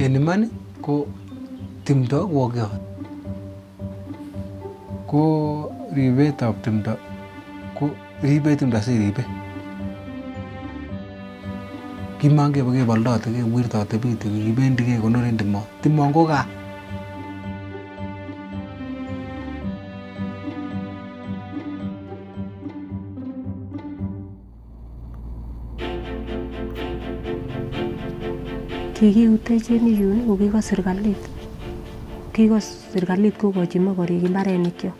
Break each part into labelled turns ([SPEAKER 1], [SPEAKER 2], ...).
[SPEAKER 1] En iman ko timdo ko ogiot. Ko ribetab timdo ko ribe timdo siribe. Kimangebe keboldote kewirtote biik kibendi kekonoren timon. Timon ko gaa.
[SPEAKER 2] Kikiutech en yun ko kiko serikalit. Kiko serikalit kokochi mokorik mbarenikyok.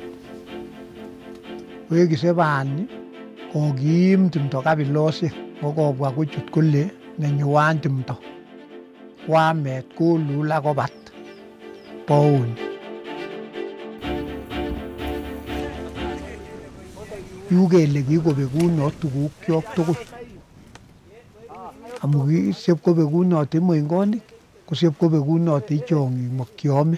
[SPEAKER 3] Wekisebani kokiim timdo kabilosiek kokobwa kochut kole nenywan timdo. Kwamet kolul akobat bouni. Yu kele kikobekunot tugukyok tugul. Amu kisib kobekunot moingonik, kosib kobekunot chong'ik mokiome.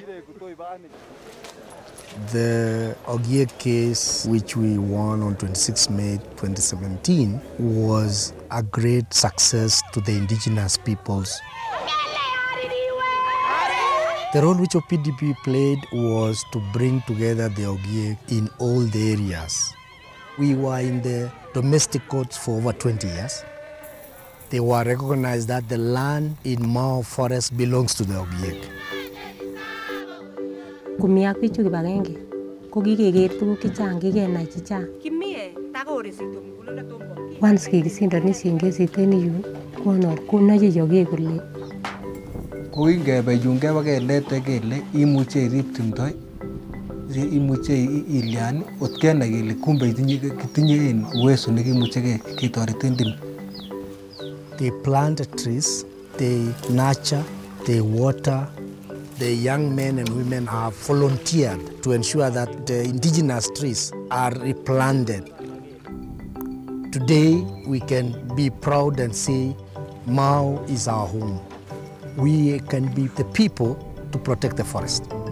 [SPEAKER 4] The Ogiek case, which we won on 26 May 2017, was a great success to the indigenous peoples. The role which OPDP played was to bring together the Ogiek in all the areas. We were in the domestic courts for over 20 years. They were recognized that the land in Mao Forest belongs to the Ogiek.
[SPEAKER 2] Kumiak bichu kibagenge ko kikeker tuguk chechang, kikenai chechang. Once kikisindonisien kesit en yu konoche Ogiek kole
[SPEAKER 1] ko ingebe yun keba kelete kele imuche irib timdo, imuche ilian ot kenai kele kumbe kitinye uwezo nekimuche ketoreten timdo.
[SPEAKER 4] They plant trees, they nurture, they water. The young men and women have volunteered to ensure that the indigenous trees are replanted. Today, we can be proud and say, Mao is our home. We can be the people to protect the forest.